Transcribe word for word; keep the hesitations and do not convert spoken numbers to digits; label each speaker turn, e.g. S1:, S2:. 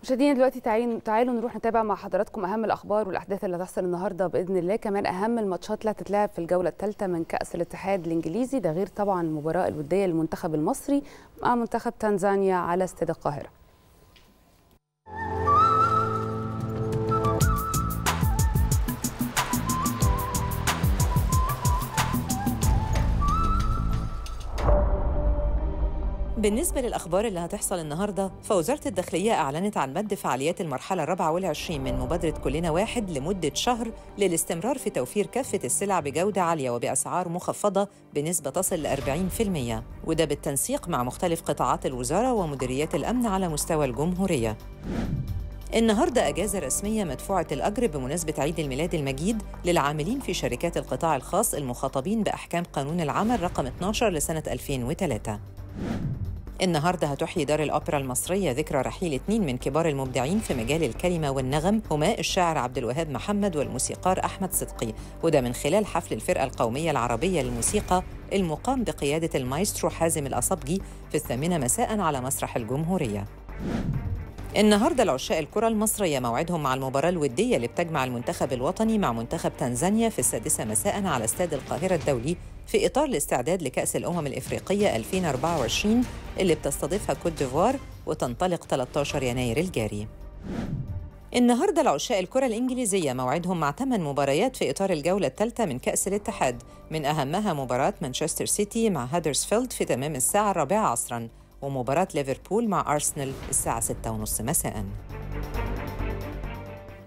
S1: مشاهدينا دلوقتي تعالوا تعالوا نروح نتابع مع حضراتكم اهم الاخبار والاحداث اللي هتحصل النهارده باذن الله، كمان اهم الماتشات اللي هتتلعب في الجوله الثالثه من كاس الاتحاد الانجليزي، ده غير طبعا المباراه الوديه للمنتخب المصري مع منتخب تنزانيا على استاد القاهره.
S2: بالنسبة للأخبار اللي هتحصل النهاردة، فوزارة الداخلية أعلنت عن مد فعاليات المرحلة الرابعة والعشرين من مبادرة كلنا واحد لمدة شهر للاستمرار في توفير كافة السلع بجودة عالية وبأسعار مخفضة بنسبة تصل ل أربعين بالمئة، وده بالتنسيق مع مختلف قطاعات الوزارة ومديريات الأمن على مستوى الجمهورية. النهارده أجازة رسمية مدفوعة الأجر بمناسبة عيد الميلاد المجيد للعاملين في شركات القطاع الخاص المخاطبين بأحكام قانون العمل رقم اثناشر لسنة ألفين وثلاثة. النهارده هتحيي دار الأوبرا المصرية ذكرى رحيل اثنين من كبار المبدعين في مجال الكلمة والنغم، هما الشاعر عبد الوهاب محمد والموسيقار أحمد صدقي، وده من خلال حفل الفرقة القومية العربية للموسيقى المقام بقيادة المايسترو حازم الأصبجي في الثامنة مساءً على مسرح الجمهورية. النهارده العشاق الكرة المصرية موعدهم مع المباراة الودية اللي بتجمع المنتخب الوطني مع منتخب تنزانيا في السادسة مساءً على استاد القاهرة الدولي في إطار الاستعداد لكأس الأمم الإفريقية ألفين وأربعة وعشرين اللي بتستضيفها كوت ديفوار وتنطلق ثلاثة عشر يناير الجاري. النهارده العشاق الكرة الإنجليزية موعدهم مع ثمان مباريات في إطار الجولة الثالثة من كأس الاتحاد، من أهمها مباراة مانشستر سيتي مع هادرسفيلد في تمام الساعة الرابعة عصراً، ومباراة ليفربول مع أرسنال الساعة ستة وثلاثين مساءً.